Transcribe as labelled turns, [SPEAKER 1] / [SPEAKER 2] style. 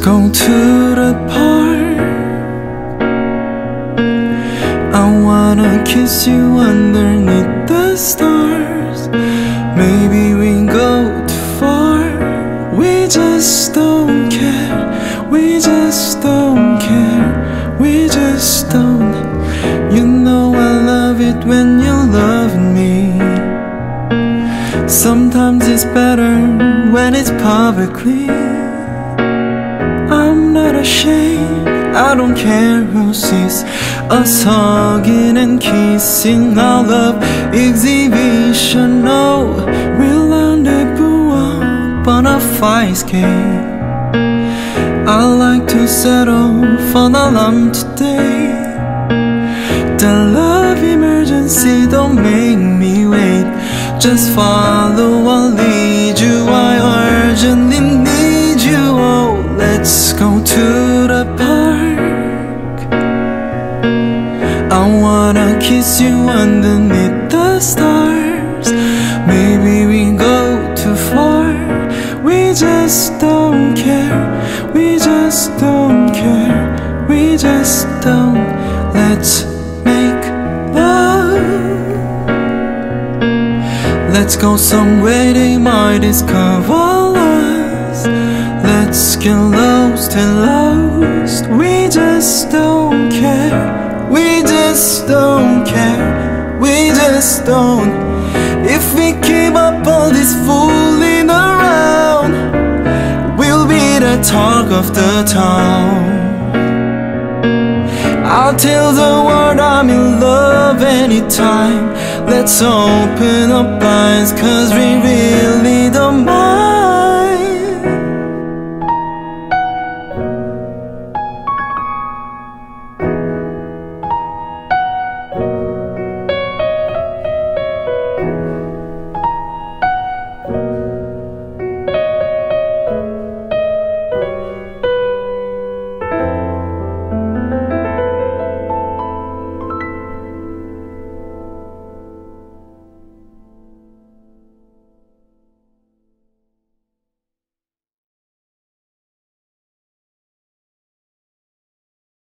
[SPEAKER 1] go to the park. I wanna kiss you underneath the stars. Maybe we go too far. We just don't care. We just don't care. We just don't. You know I love it when you're loving me. Sometimes it's better when it's publicly. I'm not ashamed, I don't care who sees us hugging and kissing. Our love exhibition, no, we'll rendezvous up on a fire escape. I like to settle for the lump today. The love emergency, don't make me wait. Just follow, I'll lead you. I urgently need you. Oh, let's go to the park. I wanna kiss you underneath the stars. Maybe we go too far. We just don't care. We just don't care. We just don't. Let's make love. Let's go somewhere they might discover us. Let's get lost and lost. We just don't care. We just don't care. We just don't. If we keep up all this fooling around, we'll be the talk of the town. I'll tell the world I'm in love anytime. Let's open up eyes, 'cause we really don't mind.